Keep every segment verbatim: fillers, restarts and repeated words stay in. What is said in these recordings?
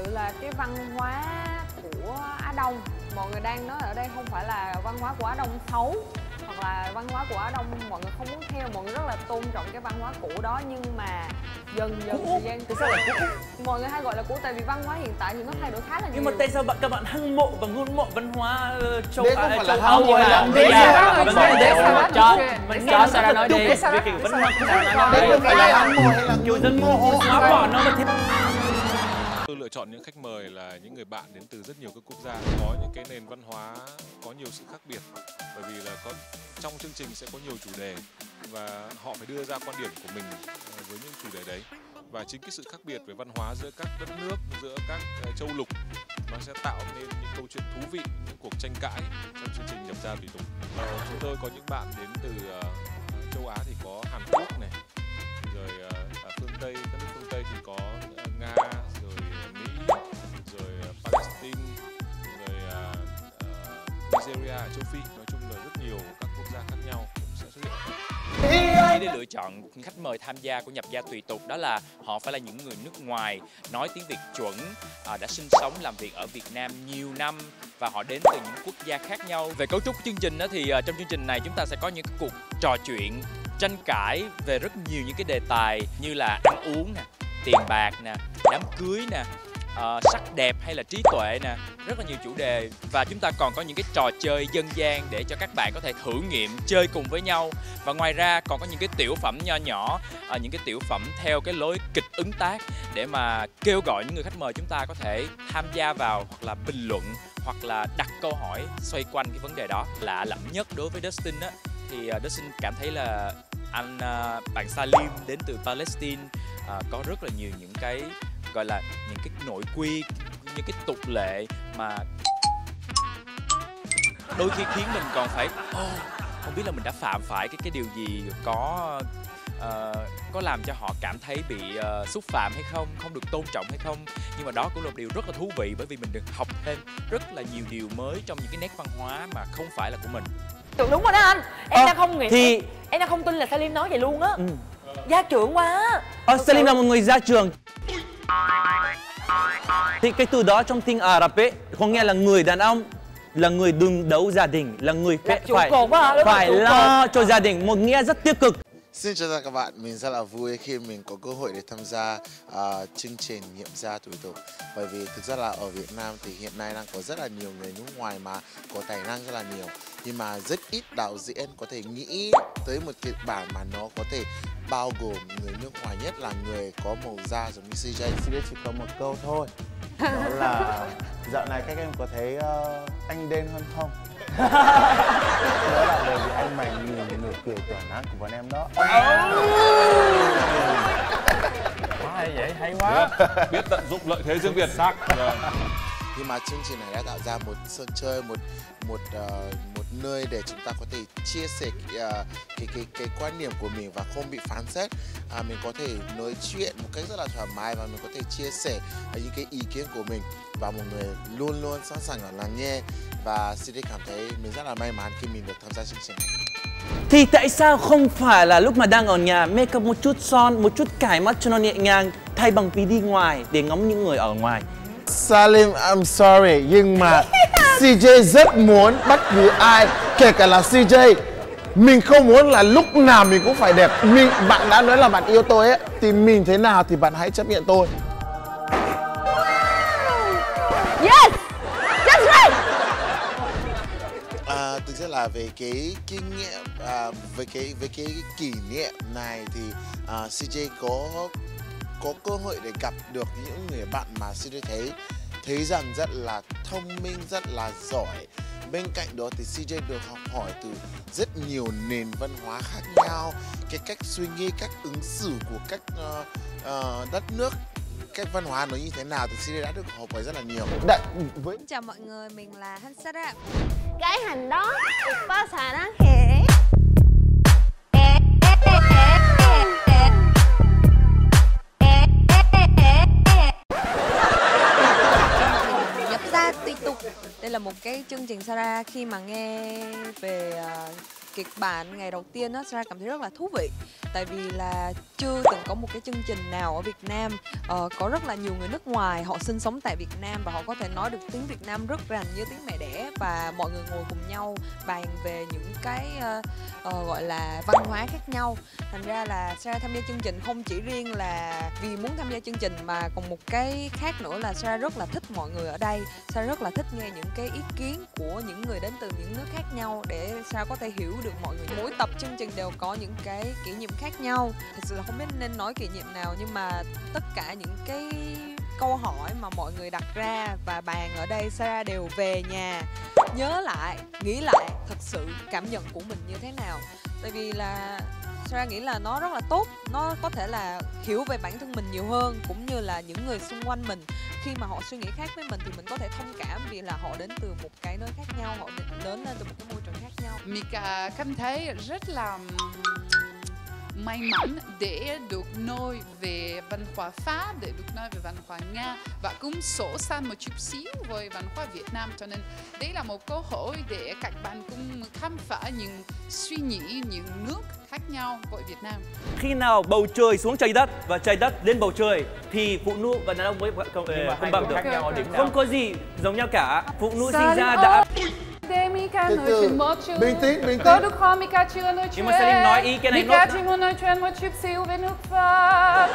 sự là cái văn hóa của Á Đông. Mọi người đang nói ở đây không phải là văn hóa của Á Đông xấu, hoặc là văn hóa của Á Đông mọi người không muốn theo, mọi người rất là tôn trọng cái văn hóa cũ đó, nhưng mà dần dần thời gian tại sao lại cũ? Mọi người hay gọi là cũ tại vì văn hóa hiện tại thì nó thay đổi khá là nhiều. Nhưng mà tại sao bạn các bạn hâm mộ và ngưỡng mộ văn hóa châu Á, Á, châu Âu Âu là bây giờ vấn đề cho mình cho Sarah nói đi. Về kiểu văn hóa Đấy không phải là hâm mộ hay là kiểu dân mô xóa bỏ nó mà thế. Tôi lựa chọn những khách mời là những người bạn đến từ rất nhiều các quốc gia, có những cái nền văn hóa có nhiều sự khác biệt, bởi vì là có trong chương trình sẽ có nhiều chủ đề và họ phải đưa ra quan điểm của mình với những chủ đề đấy, và chính cái sự khác biệt về văn hóa giữa các đất nước, giữa các châu lục nó sẽ tạo nên những câu chuyện thú vị, những cuộc tranh cãi trong chương trình Nhập Gia Tùy Tục. Ờ, chúng tôi có những bạn đến từ uh, châu Á thì có Hàn Quốc này, rồi uh, phương Tây, các nước phương Tây thì có uh, Nga, rồi Mỹ, rồi uh, Palestine, rồi uh, uh, Nigeria ở châu Phi. Nói chung là rất nhiều các quốc gia khác nhau cũng sẽ xuất hiện. Để lựa chọn khách mời tham gia của Nhập Gia Tùy Tục đó là họ phải là những người nước ngoài nói tiếng Việt chuẩn, đã sinh sống làm việc ở Việt Nam nhiều năm và họ đến từ những quốc gia khác nhau. Về cấu trúc của chương trình đó thì trong chương trình này chúng ta sẽ có những cuộc trò chuyện, tranh cãi về rất nhiều những cái đề tài như là ăn uống nè, tiền bạc nè, đám cưới nè, Uh, sắc đẹp hay là trí tuệ nè, rất là nhiều chủ đề. Và chúng ta còn có những cái trò chơi dân gian để cho các bạn có thể thử nghiệm chơi cùng với nhau. Và ngoài ra còn có những cái tiểu phẩm nho nhỏ, uh, những cái tiểu phẩm theo cái lối kịch ứng tác để mà kêu gọi những người khách mời chúng ta có thể tham gia vào, hoặc là bình luận, hoặc là đặt câu hỏi xoay quanh cái vấn đề đó. Lạ lẫm nhất đối với Dustin á, thì uh, Dustin cảm thấy là anh uh, bạn Salim đến từ Palestine uh, có rất là nhiều những cái gọi là những cái nội quy, những cái tục lệ mà đôi khi khiến mình còn phải oh, không biết là mình đã phạm phải cái cái điều gì, có uh, có làm cho họ cảm thấy bị uh, xúc phạm hay không, không được tôn trọng hay không. Nhưng mà đó cũng là một điều rất là thú vị, bởi vì mình được học thêm rất là nhiều điều mới trong những cái nét văn hóa mà không phải là của mình. Đúng rồi đó anh, em à, đang không nghĩ thì... em, em đang không tin là Salim nói vậy luôn á. Ừ. Gia trưởng quá. Ờ, Salim là một người gia trưởng. Thì cái từ đó trong tiếng Ả Rập ấy có nghĩa là người đàn ông, là người đứng đầu gia đình, là người phải phải, phải lo cho gia đình, một nghĩa rất tiêu cực. Xin chào các bạn, mình rất là vui khi mình có cơ hội để tham gia uh, chương trình Nhập Gia Tùy Tục. Bởi vì thực ra là ở Việt Nam thì hiện nay đang có rất là nhiều người nước ngoài mà có tài năng rất là nhiều. Nhưng mà rất ít đạo diễn có thể nghĩ tới một kịch bản mà nó có thể bao gồm người nước ngoài, nhất là người có màu da giống như xê gi. xê gi chỉ có một câu thôi, đó là dạo này các em có thấy uh, anh đen hơn không? Đó là bởi vì anh mày nhìn nụ cười tỏa nắng của bọn em đó. Hay vậy, hay quá. Yeah, biết tận dụng lợi thế riêng biệt. Sắc. Yeah. Nhưng mà chương trình này đã tạo ra một sân chơi, một một uh, một nơi để chúng ta có thể chia sẻ cái, uh, cái cái cái quan điểm của mình và không bị phán xét. À, mình có thể nói chuyện một cách rất là thoải mái và mình có thể chia sẻ uh, những cái ý kiến của mình, và một người luôn luôn sẵn sàng lắng nghe. Và xê đê cảm thấy mình rất là may mắn khi mình được tham gia chương trình này. Thì tại sao không phải là lúc mà đang ở nhà make up một chút son, một chút cài mắt cho nó nhẹ nhàng, thay bằng vì đi ngoài để ngắm những người ở ngoài? Salim, I'm sorry, nhưng mà xê gi rất muốn bất cứ ai, kể cả là xê gi. Mình không muốn là lúc nào mình cũng phải đẹp. Mình, bạn đã nói là bạn yêu tôi ấy, thì mình thế nào thì bạn hãy chấp nhận tôi. Yes! That's right! À, thực ra là về cái kinh nghiệm, à, về cái về cái kỷ niệm này thì à, xê gi có có cơ hội để gặp được những người bạn mà xê gi thấy thấy rằng rất là thông minh, rất là giỏi. Bên cạnh đó thì xê gi được học hỏi từ rất nhiều nền văn hóa khác nhau, cái cách suy nghĩ, cách ứng xử của các uh, uh, đất nước, cách văn hóa nó như thế nào thì xê gi đã được học hỏi rất là nhiều. Đã, với... Chào mọi người, mình là Hansara. Cái hành đó có xà nó hề. Nhập Gia Tùy Tục. Đây là một cái chương trình Sarah khi mà nghe về uh, kịch bản ngày đầu tiên á, Sarah cảm thấy rất là thú vị. Tại vì là chưa từng có một cái chương trình nào ở Việt Nam uh, có rất là nhiều người nước ngoài họ sinh sống tại Việt Nam và họ có thể nói được tiếng Việt Nam rất rành như tiếng mẹ đẻ, và mọi người ngồi cùng nhau bàn về những cái uh, uh, gọi là văn hóa khác nhau. Thành ra là Sarah tham gia chương trình không chỉ riêng là vì muốn tham gia chương trình mà còn một cái khác nữa là Sarah rất là thích mọi người ở đây. Sarah rất là thích nghe những cái ý kiến của những người đến từ những nước khác nhau để Sarah có thể hiểu được mọi người. Mỗi tập chương trình đều có những cái kỷ niệm khác nhau. Thật sự là không biết nên nói kỷ niệm nào, nhưng mà tất cả những cái câu hỏi mà mọi người đặt ra và bàn ở đây, Sarah đều về nhà nhớ lại, nghĩ lại thật sự cảm nhận của mình như thế nào. Tại vì là Sarah nghĩ là nó rất là tốt, nó có thể là hiểu về bản thân mình nhiều hơn, cũng như là những người xung quanh mình. Khi mà họ suy nghĩ khác với mình thì mình có thể thông cảm vì là họ đến từ một cái nơi khác nhau, họ đến từ một cái môi trường khác nhau. Mika cảm thấy rất là may mắn để được nói về văn hóa Pháp, để được nói về văn hóa Nga và cũng sổ sang một chút xíu với văn hóa Việt Nam. Cho nên đây là một cơ hội để các bạn cũng khám phá những suy nghĩ, những nước khác nhau với Việt Nam. Khi nào bầu trời xuống trái đất và trái đất lên bầu trời thì phụ nữ và đàn ông với không, không bằng được. Không có gì giống nhau cả. Phụ nữ sinh ra đã Để Mika Từ nói từ. chuyện một chút. Bình tĩnh, bình Có tĩnh. được không? Mika chưa nói chuyện. Nhưng mà Salim nói ý cái này Mika nốt. chỉ muốn nói chuyện một chút xíu về nước Pháp.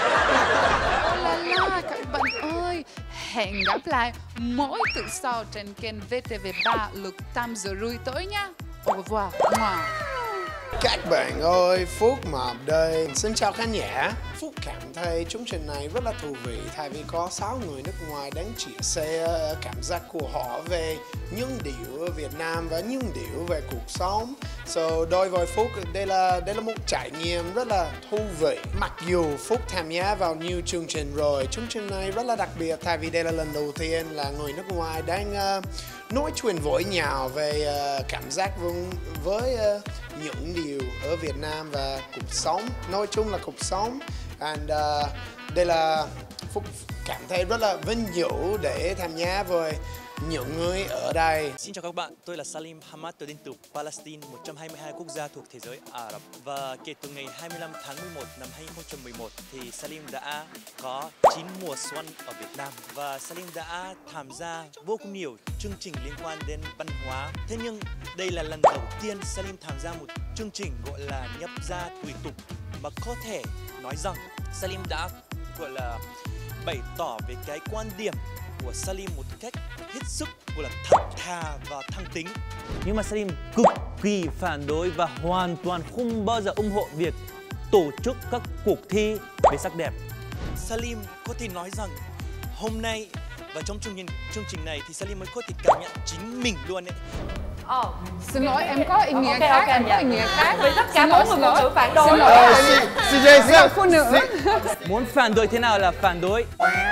Oh là là, các bạn ơi. Hẹn gặp lại mỗi tuần sau trên kênh vê tê vê ba lúc tám giờ rưỡi tối nha. Au revoir. Wow. Các bạn ơi, Phúc Mập đây. Xin chào khán giả. Phúc cảm thấy chương trình này rất là thú vị, tại vì có sáu người nước ngoài đang chia sẻ cảm giác của họ về những điều ở Việt Nam và những điều về cuộc sống. So, đối với Phúc, đây là đây là một trải nghiệm rất là thú vị. Mặc dù Phúc tham gia vào nhiều chương trình rồi, chương trình này rất là đặc biệt, tại vì đây là lần đầu tiên là người nước ngoài đang uh, nói chuyện với nhau về uh, cảm giác với, với uh, những điều ở Việt Nam và cuộc sống, nói chung là cuộc sống. And uh, đây là Phúc cảm thấy rất là vinh dự để tham gia với những người ở đây. Xin chào các bạn, tôi là Salim Hamad, tôi đến từ Palestine, một trong hai mươi hai quốc gia thuộc thế giới Ả Rập. Và kể từ ngày hai mươi lăm tháng mười một năm hai nghìn không trăm mười một thì Salim đã có chín mùa xuân ở Việt Nam. Và Salim đã tham gia vô cùng nhiều chương trình liên quan đến văn hóa. Thế nhưng đây là lần đầu tiên Salim tham gia một chương trình gọi là nhập gia tùy tục, mà có thể nói rằng Salim đã gọi là bày tỏ về cái quan điểm của Salim một cách hết sức gọi là thật thà và thẳng tính. Nhưng mà Salim cực kỳ phản đối và hoàn toàn không bao giờ ủng hộ việc tổ chức các cuộc thi về sắc đẹp. Salim có thể nói rằng hôm nay và trong chương trình, chương trình này thì Salim mới có thể cảm nhận chính mình luôn ấy. Oh, xin lỗi, em có ý nghĩa okay, khác, okay, em có ý nghĩa khác. Với tất cả bốn người phụ nữ phản đối. Xin lỗi, xê giê sao? phụ nữ. Muốn phản đối thế nào là phản đối.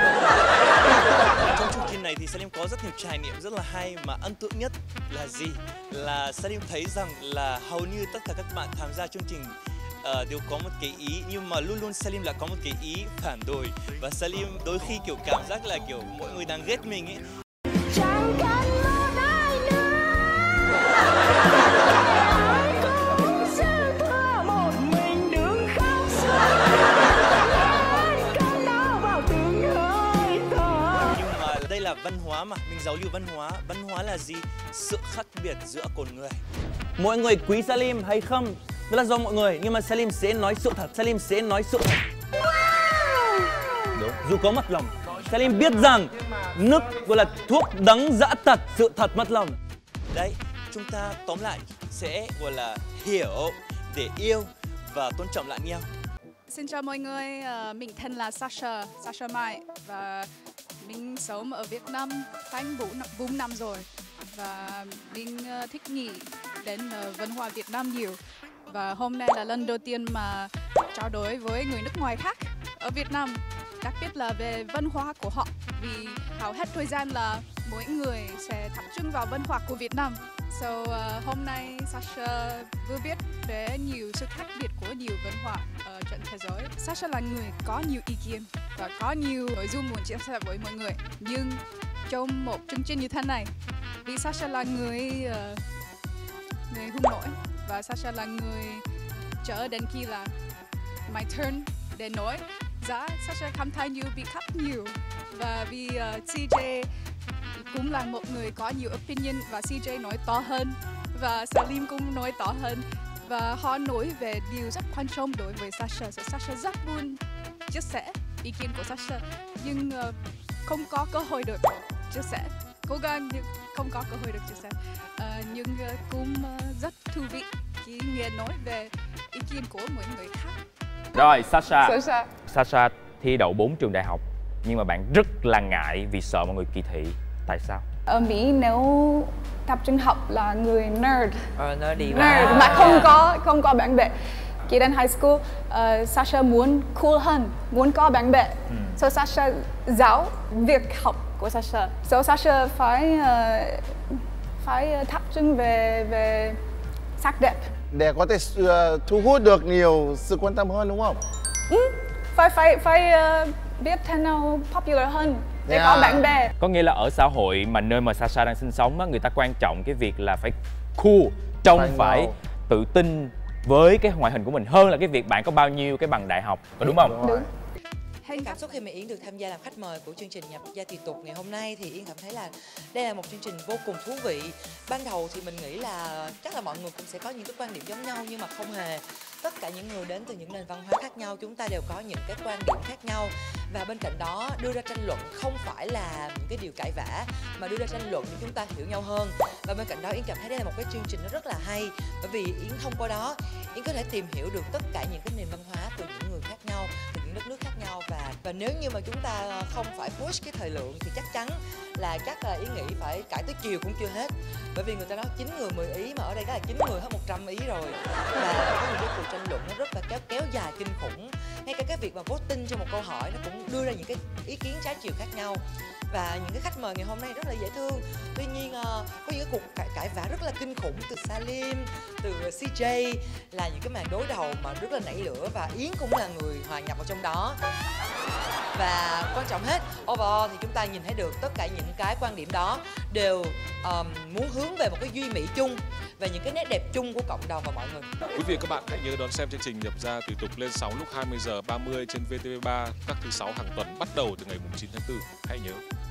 Trong chương trình này thì Salim có rất nhiều trải nghiệm rất là hay, mà ấn tượng nhất là gì? Là Salim thấy rằng là hầu như tất cả các bạn tham gia chương trình uh, đều có một cái ý, nhưng mà luôn luôn Salim là có một cái ý phản đối. Và Salim đôi khi kiểu cảm giác là kiểu mọi người đang ghét mình ấy. Đây là văn hóa mà, mình giáo lưu văn hóa. Văn hóa là gì? Sự khác biệt giữa con người. Mọi người quý Salim hay không, đó là do mọi người, nhưng mà Salim sẽ nói sự thật. Salim sẽ nói sự thật. Đúng. Dù có mất lòng, Salim biết rằng nước gọi là thuốc đắng dã thật, sự thật mất lòng. Đấy, chúng ta tóm lại sẽ gọi là hiểu để yêu và tôn trọng lẫn nhau. Xin chào mọi người, mình tên là Sasha, Sasha Mai và mình sống ở Việt Nam khoảng bốn năm rồi và mình thích nghĩ đến văn hóa Việt Nam nhiều. Và hôm nay là lần đầu tiên mà trao đổi với người nước ngoài khác ở Việt Nam, đặc biệt là về văn hóa của họ, vì hầu hết thời gian là mỗi người sẽ tập trung vào văn hóa của Việt Nam. So uh, hôm nay Sasha vừa biết về nhiều sự khác biệt của nhiều văn hóa ở trên thế giới. Sasha là người có nhiều ý kiến và có nhiều nội dung muốn chia sẻ với mọi người. Nhưng trong một chương trình như thế này, vì Sasha là người uh, người hướng nội, và Sasha là người chờ đến khi là my turn để nói. Giá Sasha cảm thấy như bị cắt nhiều, và vì uh, xê jay cũng là một người có nhiều opinion và xê jay nói to hơn và Salim cũng nói to hơn, và họ nói về điều rất quan trọng đối với Sasha. So, Sasha rất muốn chia sẻ ý kiến của Sasha nhưng uh, không có cơ hội được chia sẻ, cố gắng nhưng không có cơ hội được chia sẻ. Uh, nhưng uh, cũng uh, rất thú vị khi nghe nói về ý kiến của mọi người khác. Rồi Sasha, Sasha. Sasha thi đậu bốn trường đại học nhưng mà bạn rất là ngại vì sợ mọi người kỳ thị. Tại sao? Ở Mỹ nếu tập trung học là người nerd, Ờ, nó đi nerd vào. mà không có không có bạn bè. Khi đến high school, uh, Sasha muốn cool hơn, muốn có bạn bè. Ừ. So Sasha giáo việc học của Sasha. So Sasha phải uh, phải tập trung về về sắc đẹp. Để có thể uh, thu hút được nhiều sự quan tâm hơn đúng không? Ừ. Phải phải phải uh, biết thế nào popular hơn để Yeah. có bạn bè. Có nghĩa là ở xã hội mà nơi mà Sasha đang sinh sống á, người ta quan trọng cái việc là phải cool, trông Phải phải ngầu. tự tin với cái ngoại hình của mình hơn là cái việc bạn có bao nhiêu cái bằng đại học, có đúng không? Đúng. Cái cảm xúc khi mà Yến được tham gia làm khách mời của chương trình Nhập gia tùy tục ngày hôm nay thì Yến cảm thấy là đây là một chương trình vô cùng thú vị. Ban đầu thì mình nghĩ là chắc là mọi người cũng sẽ có những cái quan điểm giống nhau, nhưng mà không hề. Tất cả những người đến từ những nền văn hóa khác nhau, chúng ta đều có những cái quan điểm khác nhau. Và bên cạnh đó, đưa ra tranh luận không phải là những cái điều cãi vã, mà đưa ra tranh luận để chúng ta hiểu nhau hơn. Và bên cạnh đó, Yến cảm thấy đây là một cái chương trình nó rất là hay, bởi vì Yến thông qua đó, Yến có thể tìm hiểu được tất cả những cái nền văn hóa từ những người khác nhau, từ những đất nước khác nhau. Và và nếu như mà chúng ta không phải push cái thời lượng thì chắc chắn là chắc là Yến nghĩ phải cãi tới chiều cũng chưa hết, bởi vì người ta nói chín người mười ý, mà ở đây đó là chín người hết một trăm ý rồi. Và có những cái cuộc tranh luận nó rất là kéo kéo dài kinh khủng. Ngay cả cái việc mà voting cho một câu hỏi nó cũng đưa ra những cái ý kiến trái chiều khác nhau. Và những cái khách mời ngày hôm nay rất là dễ thương. Tuy nhiên uh, có những cái cuộc cãi, cãi vã rất là kinh khủng từ Salim, từ xê jay, là những cái màn đối đầu mà rất là nảy lửa, và Yến cũng là người hòa nhập vào trong đó. Và quan trọng hết, overall thì chúng ta nhìn thấy được tất cả những cái quan điểm đó đều um, muốn hướng về một cái duy mỹ chung, về những cái nét đẹp chung của cộng đồng và mọi người. Quý vị và các bạn hãy nhớ đón xem chương trình Nhập gia tùy tục lên sóng lúc hai mươi giờ ba mươi trên vê tê vê ba các thứ sáu hàng tuần bắt đầu từ ngày chín tháng tư. Hãy nhớ.